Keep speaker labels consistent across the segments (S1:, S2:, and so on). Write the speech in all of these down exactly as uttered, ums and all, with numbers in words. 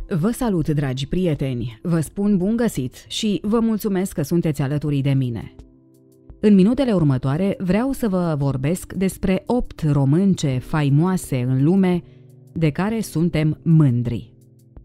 S1: Vă salut, dragi prieteni, vă spun bun găsit și vă mulțumesc că sunteți alături de mine. În minutele următoare vreau să vă vorbesc despre opt românce faimoase în lume de care suntem mândri.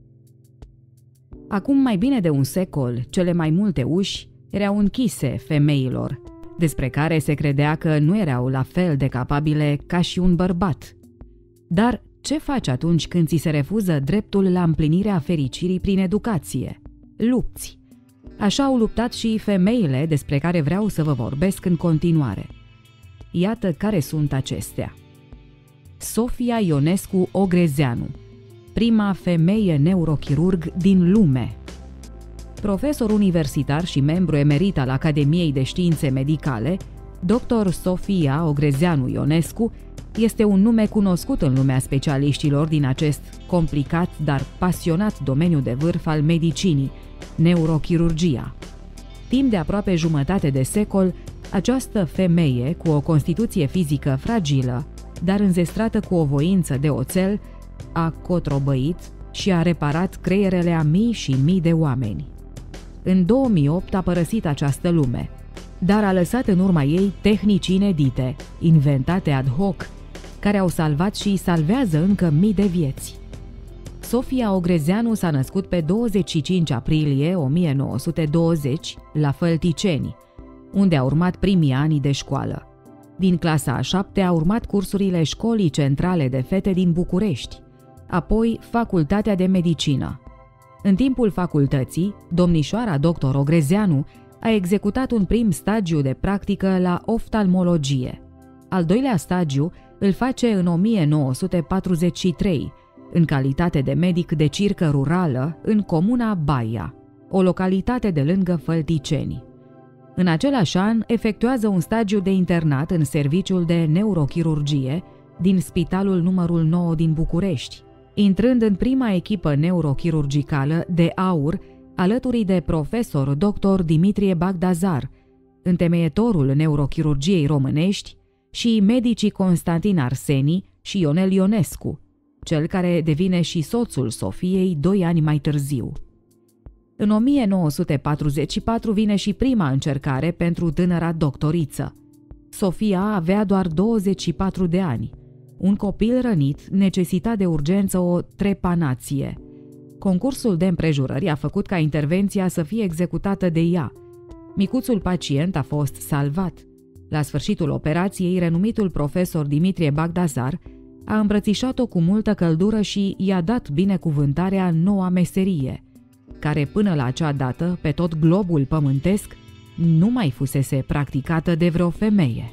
S1: Acum mai bine de un secol, cele mai multe uși erau închise femeilor, despre care se credea că nu erau la fel de capabile ca și un bărbat. Dar ce faci atunci când ți se refuză dreptul la împlinirea fericirii prin educație? Lupți. Așa au luptat și femeile despre care vreau să vă vorbesc în continuare. Iată care sunt acestea. Sofia Ionescu Ogrezeanu, prima femeie neurochirurg din lume. Profesor universitar și membru emerit al Academiei de Științe Medicale, doctor Sofia Ogrezeanu Ionescu este un nume cunoscut în lumea specialiștilor din acest complicat, dar pasionat domeniu de vârf al medicinii, neurochirurgia. Timp de aproape jumătate de secol, această femeie, cu o constituție fizică fragilă, dar înzestrată cu o voință de oțel, a cotrobăit și a reparat creierele a mii și mii de oameni. În două mii opt a părăsit această lume, dar a lăsat în urma ei tehnici inedite, inventate ad hoc, care au salvat și salvează încă mii de vieți. Sofia Ogrezeanu s-a născut pe douăzeci și cinci aprilie o mie nouă sute douăzeci la Fălticeni, unde a urmat primii ani de școală. Din clasa a șaptea a urmat cursurile Școlii Centrale de Fete din București, apoi Facultatea de Medicină. În timpul facultății, domnișoara doctor Ogrezeanu a executat un prim stagiu de practică la oftalmologie. Al doilea stagiu îl face în o mie nouă sute patruzeci și trei, în calitate de medic de circă rurală în comuna Baia, o localitate de lângă Fălticeni. În același an efectuează un stagiu de internat în serviciul de neurochirurgie din Spitalul numărul nouă din București, intrând în prima echipă neurochirurgicală de aur alături de profesor doctor Dimitrie Bagdazar, întemeietorul neurochirurgiei românești, și medicii Constantin Arseni și Ionel Ionescu, cel care devine și soțul Sofiei doi ani mai târziu. În o mie nouă sute patruzeci și patru vine și prima încercare pentru tânăra doctoriță. Sofia avea doar douăzeci și patru de ani. Un copil rănit necesita de urgență o trepanație. Concursul de împrejurări a făcut ca intervenția să fie executată de ea. Micuțul pacient a fost salvat. La sfârșitul operației, renumitul profesor Dimitrie Bagdazar a îmbrățișat-o cu multă căldură și i-a dat binecuvântarea în noua meserie, care până la acea dată, pe tot globul pământesc, nu mai fusese practicată de vreo femeie.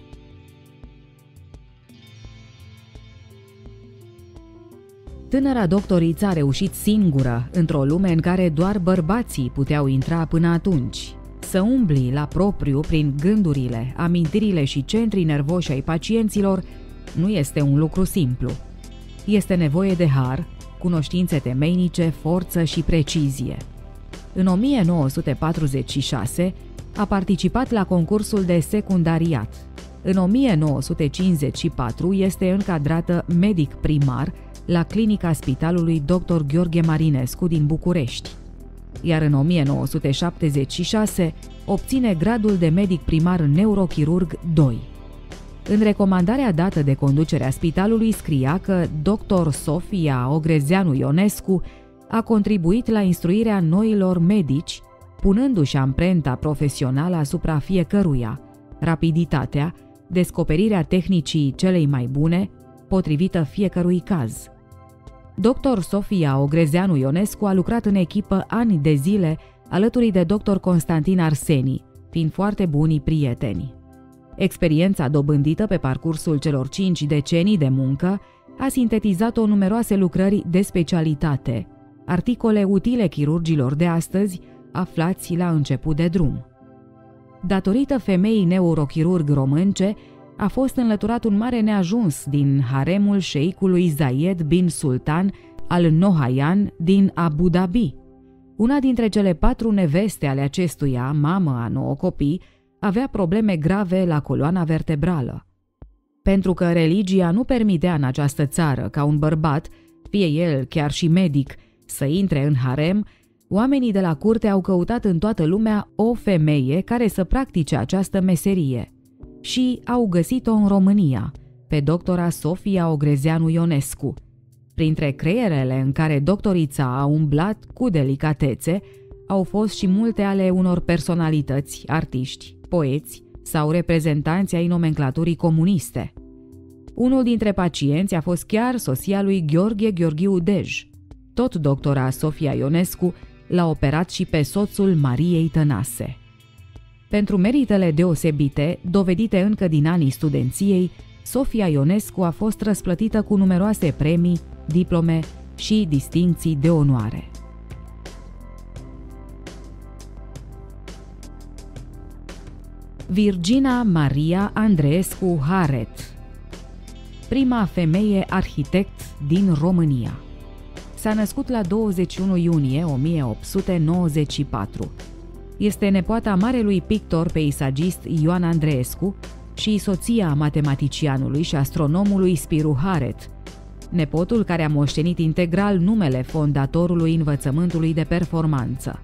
S1: Tânăra doctoriță a reușit singură, într-o lume în care doar bărbații puteau intra până atunci. Să umbli la propriu prin gândurile, amintirile și centrii nervoși ai pacienților nu este un lucru simplu. Este nevoie de har, cunoștințe temeinice, forță și precizie. În o mie nouă sute patruzeci și șase a participat la concursul de secundariat. În o mie nouă sute cincizeci și patru este încadrată medic primar la clinica Spitalului doctor Gheorghe Marinescu din București, iar în o mie nouă sute șaptezeci și șase obține gradul de medic primar neurochirurg doi. În recomandarea dată de conducerea spitalului scria că doctor Sofia Ogrezeanu Ionescu a contribuit la instruirea noilor medici, punându-și amprenta profesională asupra fiecăruia, rapiditatea, descoperirea tehnicii celei mai bune, potrivită fiecărui caz. doctor Sofia Ogrezeanu Ionescu a lucrat în echipă ani de zile alături de doctor Constantin Arseni, fiind foarte buni prieteni. Experiența dobândită pe parcursul celor cinci decenii de muncă a sintetizat-o numeroase lucrări de specialitate, articole utile chirurgilor de astăzi, aflați la început de drum. Datorită femeii neurochirurg românce, a fost înlăturat un mare neajuns din haremul șeicului Zayed bin Sultan al Nahyan din Abu Dhabi. Una dintre cele patru neveste ale acestuia, mamă a nouă copii, avea probleme grave la coloana vertebrală. Pentru că religia nu permitea în această țară ca un bărbat, fie el chiar și medic, Să intre în harem, oamenii de la curte au căutat în toată lumea o femeie care să practice această meserie și au găsit-o în România, pe doctora Sofia Ogrezeanu Ionescu. Printre creierele în care doctorița a umblat cu delicatețe au fost și multe ale unor personalități, artiști, poeți sau reprezentanți ai nomenclaturii comuniste. Unul dintre pacienți a fost chiar soția lui Gheorghe Gheorghiu Dej. Tot doctora Sofia Ionescu l-a operat și pe soțul Mariei Tănase. Pentru meritele deosebite, dovedite încă din anii studenției, Sofia Ionescu a fost răsplătită cu numeroase premii, diplome și distincții de onoare. Virgina Maria Andreescu Haret, prima femeie arhitect din România. S-a născut la douăzeci și unu iunie o mie opt sute nouăzeci și patru. Este nepoata marelui pictor peisagist Ioan Andreescu și soția matematicianului și astronomului Spiru Haret, nepotul care a moștenit integral numele fondatorului învățământului de performanță.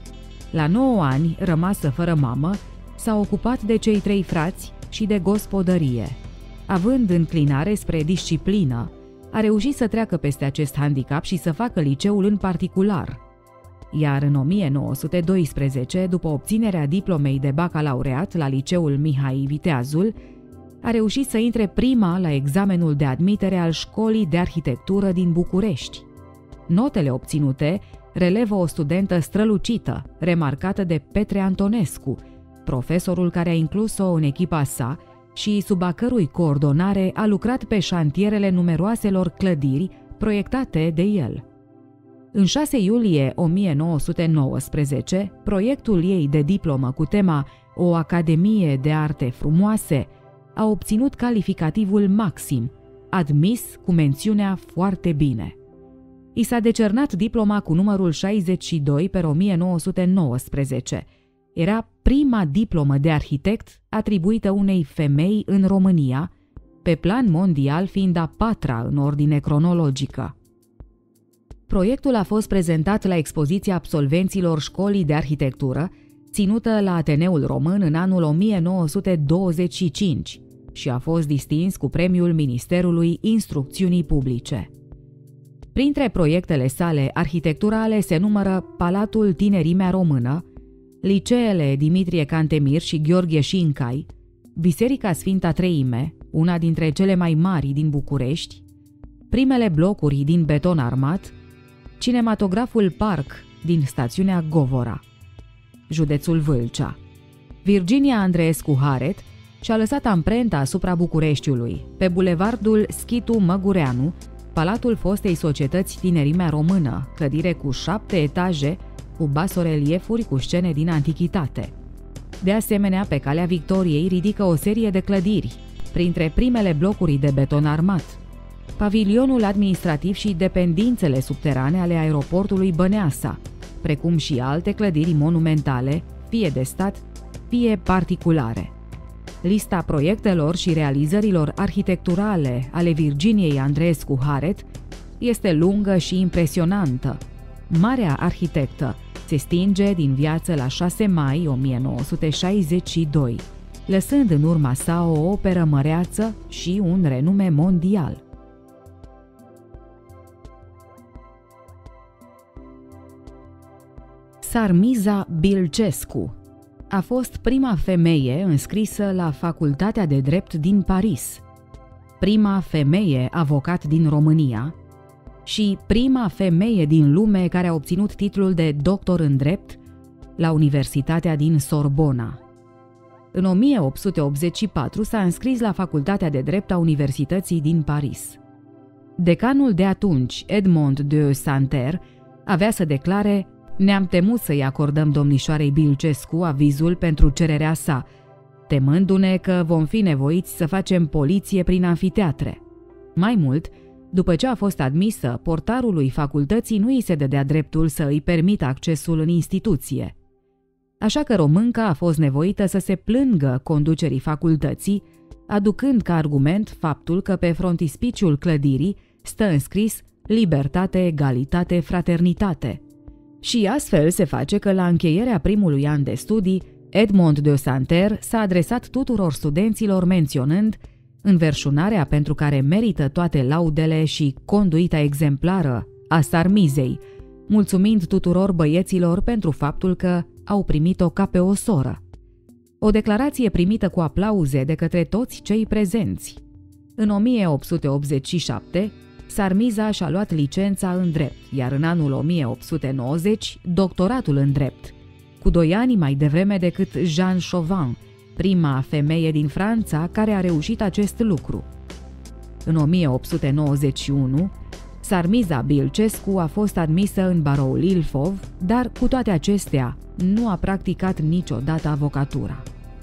S1: La nouă ani, rămasă fără mamă, s-a ocupat de cei trei frați și de gospodărie. Având înclinare spre disciplină, a reușit să treacă peste acest handicap și să facă liceul în particular. Iar în o mie nouă sute doisprezece, după obținerea diplomei de bacalaureat la liceul Mihai Viteazul, a reușit să intre prima la examenul de admitere al Școlii de Arhitectură din București. Notele obținute relevă o studentă strălucită, remarcată de Petre Antonescu, profesorul care a inclus-o în echipa sa și sub a cărui coordonare a lucrat pe șantierele numeroaselor clădiri proiectate de el. În șase iulie o mie nouă sute nouăsprezece, proiectul ei de diplomă cu tema O Academie de Arte Frumoase a obținut calificativul maxim, admis cu mențiunea foarte bine. I s-a decernat diploma cu numărul șaizeci și doi pe o mie nouă sute nouăsprezece. Era prima diplomă de arhitect atribuită unei femei în România, pe plan mondial fiind a patra în ordine cronologică. Proiectul a fost prezentat la expoziția absolvenților Școlii de Arhitectură, ținută la Ateneul Român în anul o mie nouă sute douăzeci și cinci și a fost distins cu premiul Ministerului Instrucțiunii Publice. Printre proiectele sale arhitecturale se numără Palatul Tinerimea Română, liceele Dimitrie Cantemir și Gheorghe Șincai, Biserica Sfânta Treime, una dintre cele mai mari din București, primele blocuri din beton armat, cinematograful Parc din stațiunea Govora, județul Vâlcea. Virginia Andreescu Haret și-a lăsat amprenta asupra Bucureștiului, pe bulevardul Schitu Măgureanu, palatul fostei societăți Tinerimea Română, clădire cu șapte etaje, cu basoreliefuri cu scene din antichitate. De asemenea, pe Calea Victoriei ridică o serie de clădiri, printre primele blocuri de beton armat, pavilionul administrativ și dependințele subterane ale aeroportului Băneasa, precum și alte clădiri monumentale, fie de stat, fie particulare. Lista proiectelor și realizărilor arhitecturale ale Virginiei Andreescu Haret este lungă și impresionantă. Marea arhitectă se stinge din viață la șase mai o mie nouă sute șaizeci și doi, lăsând în urma sa o operă măreață și un renume mondial. Sarmiza Bilcescu a fost prima femeie înscrisă la Facultatea de Drept din Paris, prima femeie avocat din România și prima femeie din lume care a obținut titlul de doctor în drept la Universitatea din Sorbona. În o mie opt sute optzeci și patru s-a înscris la Facultatea de Drept a Universității din Paris. Decanul de atunci, Edmond de Santerre, avea să declare: "Ne-am temut să-i acordăm domnișoarei Bilcescu avizul pentru cererea sa, temându-ne că vom fi nevoiți să facem poliție prin anfiteatre." Mai mult, după ce a fost admisă, portarului facultății nu îi se dădea dreptul să îi permită accesul în instituție. Așa că românca a fost nevoită să se plângă conducerii facultății, aducând ca argument faptul că pe frontispiciul clădirii stă înscris libertate, egalitate, fraternitate. Și astfel se face că la încheierea primului an de studii, Edmond de Santerre s-a adresat tuturor studenților menționând înverșunarea pentru care merită toate laudele și conduita exemplară a Sarmizei, mulțumind tuturor băieților pentru faptul că au primit-o ca pe o soră. O declarație primită cu aplauze de către toți cei prezenți. În o mie opt sute optzeci și șapte, Sarmiza și-a luat licența în drept, iar în anul o mie opt sute nouăzeci, doctoratul în drept, cu doi ani mai devreme decât Jeanne Chauvin, prima femeie din Franța care a reușit acest lucru. În o mie opt sute nouăzeci și unu, Sarmiza Bilcescu a fost admisă în baroul Ilfov, dar cu toate acestea nu a practicat niciodată avocatura.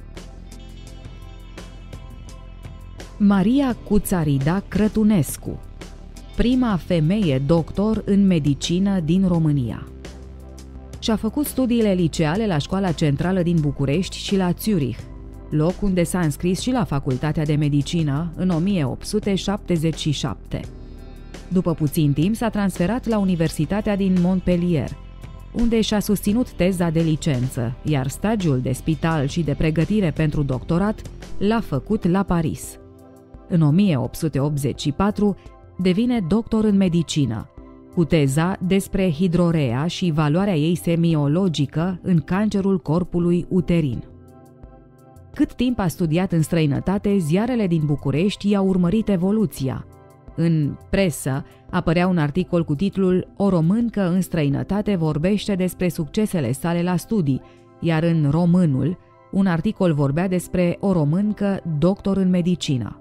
S1: Maria Cuțarida Crătunescu, prima femeie doctor în medicină din România. Și-a făcut studiile liceale la Școala Centrală din București și la Zurich, loc unde s-a înscris și la Facultatea de Medicină în o mie opt sute șaptezeci și șapte. După puțin timp s-a transferat la Universitatea din Montpellier, unde și-a susținut teza de licență, iar stagiul de spital și de pregătire pentru doctorat l-a făcut la Paris. În o mie opt sute optzeci și patru devine doctor în medicină, cu teza despre hidrorea și valoarea ei semiologică în cancerul corpului uterin. Cât timp a studiat în străinătate, ziarele din București i-au urmărit evoluția. În presă apărea un articol cu titlul "O româncă în străinătate vorbește despre succesele sale la studii", iar în Românul un articol vorbea despre o româncă doctor în medicină.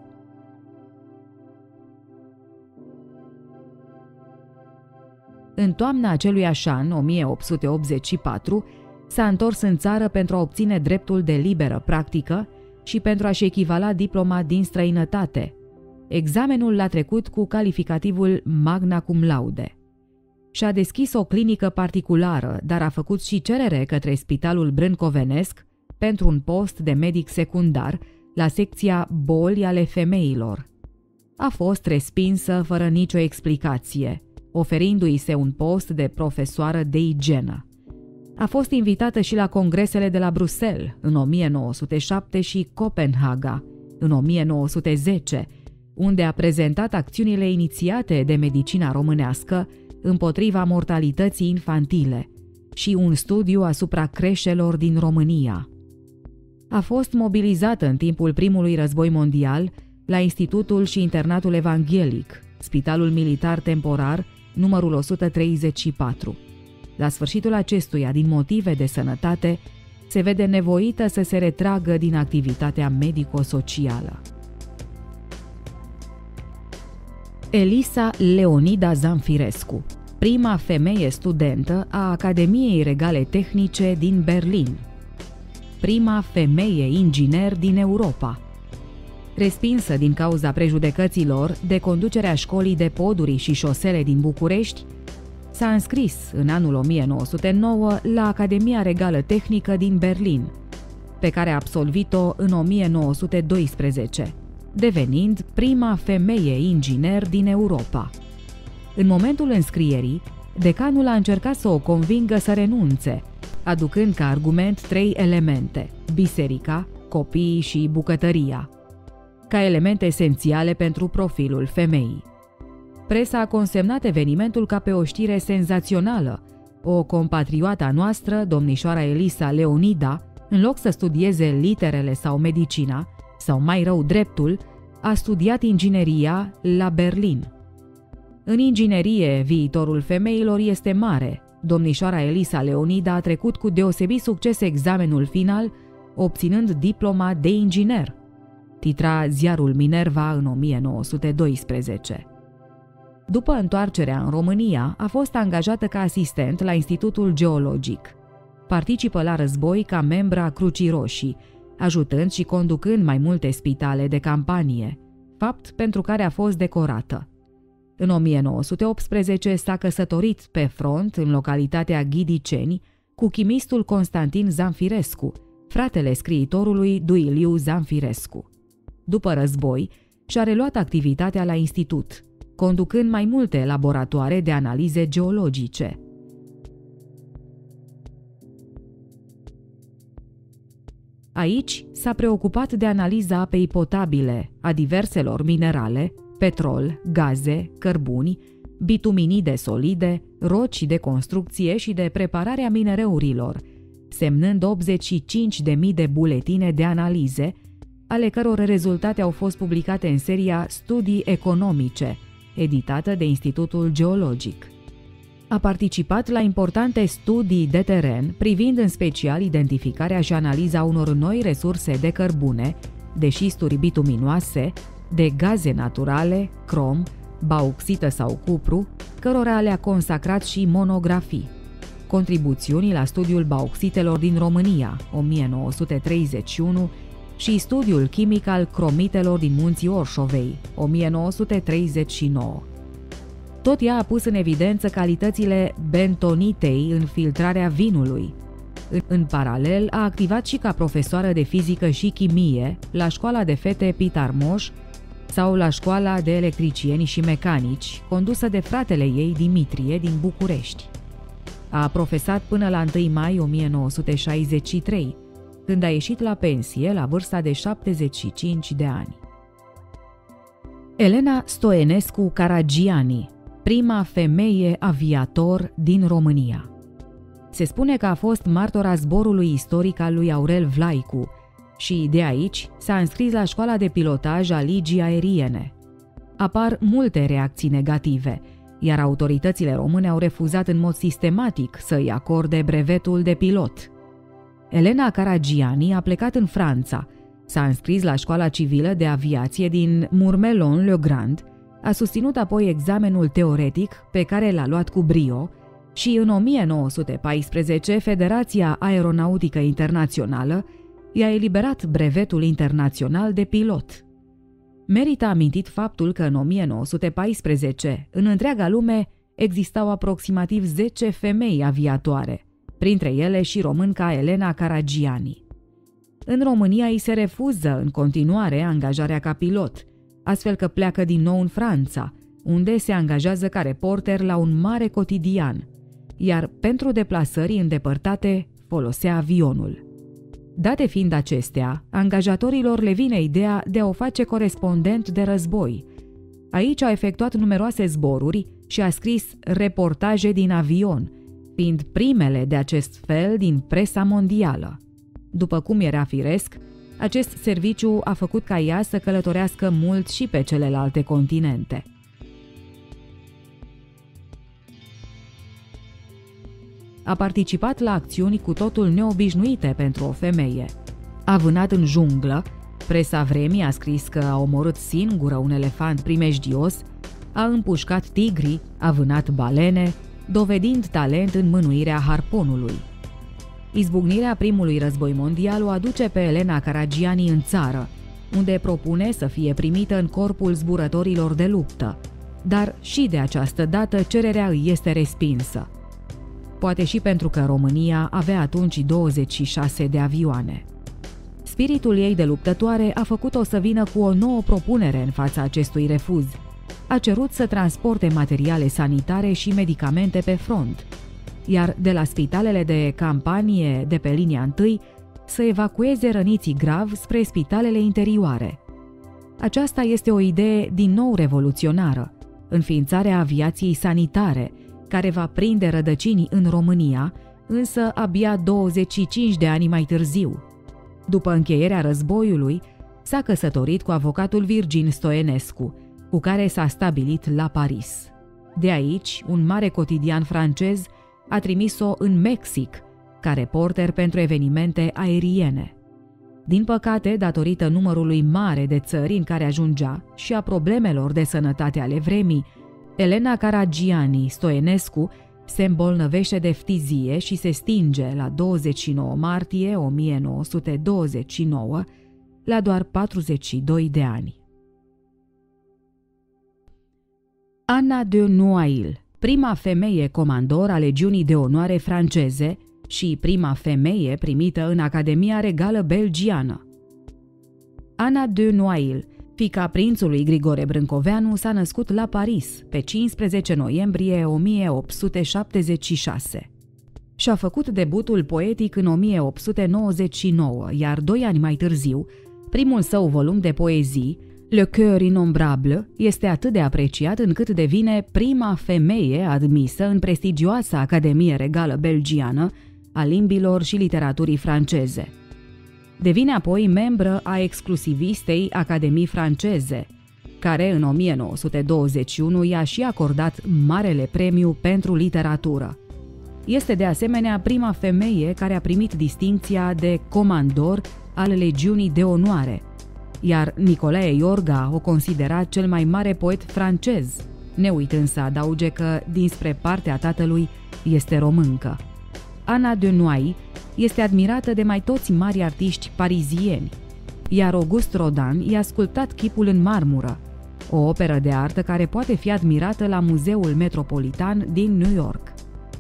S1: În toamna aceluiași an, o mie opt sute optzeci și patru, s-a întors în țară pentru a obține dreptul de liberă practică și pentru a-și echivala diploma din străinătate. Examenul l-a trecut cu calificativul magna cum laude. Și-a deschis o clinică particulară, dar a făcut și cerere către Spitalul Brâncovenesc pentru un post de medic secundar la secția boli ale femeilor. A fost respinsă fără nicio explicație, oferindu-i se un post de profesoară de igienă. A fost invitată și la congresele de la Bruxelles în o mie nouă sute șapte și Copenhaga în o mie nouă sute zece, unde a prezentat acțiunile inițiate de medicina românească împotriva mortalității infantile și un studiu asupra creșelor din România. A fost mobilizată în timpul primului război mondial la Institutul și Internatul Evanghelic, Spitalul Militar Temporar, numărul o sută treizeci și patru. La sfârșitul acestuia, din motive de sănătate, se vede nevoită să se retragă din activitatea medico-socială. Elisa Leonida Zamfirescu, prima femeie studentă a Academiei Regale Tehnice din Berlin. Prima femeie inginer din Europa. Respinsă din cauza prejudecăților de conducerea școlii de poduri și șosele din București, s-a înscris în anul o mie nouă sute nouă la Academia Regală Tehnică din Berlin, pe care a absolvit-o în o mie nouă sute doisprezece, devenind prima femeie inginer din Europa. În momentul înscrierii, decanul a încercat să o convingă să renunțe, aducând ca argument trei elemente: biserica, copiii și bucătăria, ca elemente esențiale pentru profilul femeii. Presa a consemnat evenimentul ca pe o știre senzațională. O compatriotă a noastră, domnișoara Elisa Leonida, în loc să studieze literele sau medicina, sau mai rău dreptul, a studiat ingineria la Berlin. În inginerie, viitorul femeilor este mare. Domnișoara Elisa Leonida a trecut cu deosebit succes examenul final, obținând diploma de inginer, titra ziarul Minerva în o mie nouă sute doisprezece. După întoarcerea în România, a fost angajată ca asistent la Institutul Geologic. Participă la război ca membra a Crucii Roșii, ajutând și conducând mai multe spitale de campanie, fapt pentru care a fost decorată. În o mie nouă sute optsprezece s-a căsătorit pe front, în localitatea Ghidiceni, cu chimistul Constantin Zamfirescu, fratele scriitorului Duiliu Zamfirescu. După război, și-a reluat activitatea la institut, conducând mai multe laboratoare de analize geologice. Aici s-a preocupat de analiza apei potabile, a diverselor minerale, petrol, gaze, cărbuni, bituminide solide, roci de construcție și de prepararea minereurilor, semnând optzeci și cinci de mii de buletine de analize, ale căror rezultate au fost publicate în seria Studii economice, editată de Institutul Geologic. A participat la importante studii de teren, privind în special identificarea și analiza unor noi resurse de cărbune, de șisturi bituminoase, de gaze naturale, crom, bauxită sau cupru, cărora le-a consacrat și monografii. Contribuțiuni la studiul bauxitelor din România, o mie nouă sute treizeci și unu, și studiul chimic al cromitelor din munții Orșovei, o mie nouă sute treizeci și nouă. Tot ea a pus în evidență calitățile bentonitei în filtrarea vinului. În, în paralel, a activat și ca profesoară de fizică și chimie la școala de fete Pitar Moș sau la școala de electricieni și mecanici, condusă de fratele ei Dimitrie din București. A profesat până la întâi mai o mie nouă sute șaizeci și trei, când a ieșit la pensie la vârsta de șaptezeci și cinci de ani. Elena Stoenescu Caragiani, prima femeie aviator din România. Se spune că a fost martora zborului istoric al lui Aurel Vlaicu și de aici s-a înscris la școala de pilotaj a Ligii Aeriene. Apar multe reacții negative, iar autoritățile române au refuzat în mod sistematic să-i acorde brevetul de pilot. Elena Caragiani a plecat în Franța, s-a înscris la școala civilă de aviație din Mourmelon-le-Grand, a susținut apoi examenul teoretic pe care l-a luat cu brio și în o mie nouă sute paisprezece Federația Aeronautică Internațională i-a eliberat brevetul internațional de pilot. Merită amintit faptul că în o mie nouă sute paisprezece, în întreaga lume, existau aproximativ zece femei aviatoare, printre ele și românca Elena Caragiani. În România îi se refuză în continuare angajarea ca pilot, astfel că pleacă din nou în Franța, unde se angajează ca reporter la un mare cotidian, iar pentru deplasări îndepărtate folosea avionul. Date fiind acestea, angajatorilor le vine ideea de a o face corespondent de război. Aici a efectuat numeroase zboruri și a scris reportaje din avion, fiind primele de acest fel din presa mondială. După cum era firesc, acest serviciu a făcut ca ea să călătorească mult și pe celelalte continente. A participat la acțiuni cu totul neobișnuite pentru o femeie. A vânat în junglă, presa vremii a scris că a omorât singură un elefant primejdios, a împușcat tigri, a vânat balene, dovedind talent în mânuirea harponului. Izbucnirea primului război mondial o aduce pe Elena Caragiani în țară, unde propune să fie primită în corpul zburătorilor de luptă, dar și de această dată cererea îi este respinsă. Poate și pentru că România avea atunci douăzeci și șase de avioane. Spiritul ei de luptătoare a făcut-o să vină cu o nouă propunere în fața acestui refuz. A cerut să transporte materiale sanitare și medicamente pe front, iar de la spitalele de campanie de pe linia întâi să evacueze răniții grav spre spitalele interioare. Aceasta este o idee din nou revoluționară, înființarea aviației sanitare, care va prinde rădăcini în România, însă abia douăzeci și cinci de ani mai târziu. După încheierea războiului, s-a căsătorit cu avocatul Virgin Stoenescu, cu care s-a stabilit la Paris. De aici, un mare cotidian francez a trimis-o în Mexic, ca reporter pentru evenimente aeriene. Din păcate, datorită numărului mare de țări în care ajungea și a problemelor de sănătate ale vremii, Elena Caragiani Stoenescu se îmbolnăvește de ftizie și se stinge la douăzeci și nouă martie o mie nouă sute douăzeci și nouă, la doar patruzeci și doi de ani. Anna de Noailles, prima femeie comandor a Legiunii de Onoare franceze și prima femeie primită în Academia Regală Belgiană. Anna de Noailles, Fiica prințului Grigore Brâncoveanu s-a născut la Paris pe cincisprezece noiembrie o mie opt sute șaptezeci și șase. Și-a făcut debutul poetic în o mie opt sute nouăzeci și nouă, iar doi ani mai târziu, primul său volum de poezii, Le Cœur Innombrable, este atât de apreciat încât devine prima femeie admisă în prestigioasa Academie Regală Belgiană a limbilor și literaturii franceze. Devine apoi membră a exclusivistei Academii franceze, care în o mie nouă sute douăzeci și unu i-a și acordat Marele Premiu pentru Literatură. Este de asemenea prima femeie care a primit distincția de comandor al Legiunii de Onoare, iar Nicolae Iorga o considera cel mai mare poet francez, ne uitând să adauge că, dinspre partea tatălui, este româncă. Ana de Noailles este admirată de mai toți mari artiști parizieni, iar Auguste Rodin i-a sculptat chipul în marmură, o operă de artă care poate fi admirată la Muzeul Metropolitan din New York.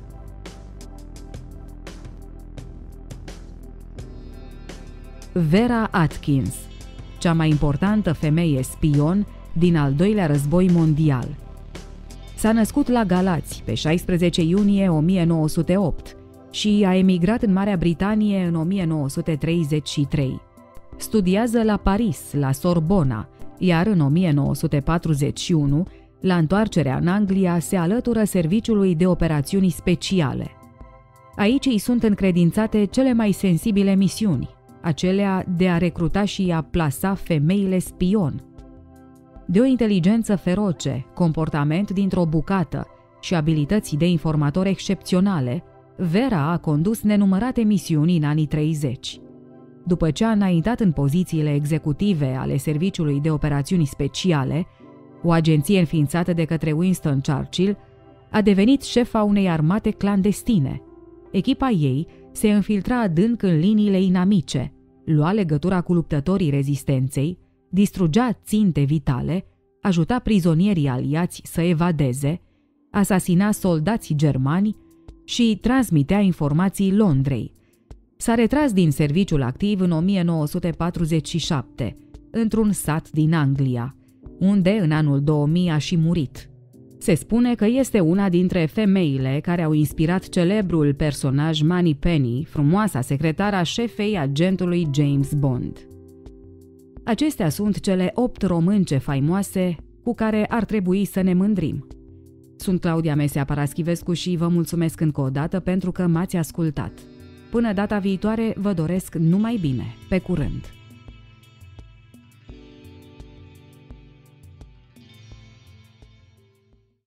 S1: Vera Atkins, cea mai importantă femeie spion din al doilea război mondial. S-a născut la Galați pe șaisprezece iunie o mie nouă sute opt și a emigrat în Marea Britanie în o mie nouă sute treizeci și trei. Studiază la Paris, la Sorbona, iar în o mie nouă sute patruzeci și unu, la întoarcerea în Anglia, se alătură Serviciului de Operațiuni Speciale. Aici îi sunt încredințate cele mai sensibile misiuni, acelea de a recruta și a plasa femeile spion. De o inteligență feroce, comportament dintr-o bucată și abilități de informator excepționale, Vera a condus nenumărate misiuni în anii treizeci. După ce a înaintat în pozițiile executive ale Serviciului de Operațiuni Speciale, o agenție înființată de către Winston Churchill, a devenit șefa unei armate clandestine. Echipa ei se infiltra adânc în liniile inamice, lua legătura cu luptătorii rezistenței, distrugea ținte vitale, ajuta prizonierii aliați să evadeze, asasina soldații germani și transmitea informații Londrei. S-a retras din serviciul activ în o mie nouă sute patruzeci și șapte, într-un sat din Anglia, unde în anul două mii a și murit. Se spune că este una dintre femeile care au inspirat celebrul personaj Moneypenny, frumoasa secretară a șefei agentului James Bond. Acestea sunt cele opt românce faimoase cu care ar trebui să ne mândrim. Sunt Claudia Mesea Paraschivescu și vă mulțumesc încă o dată pentru că m-ați ascultat. Până data viitoare, vă doresc numai bine. Pe curând!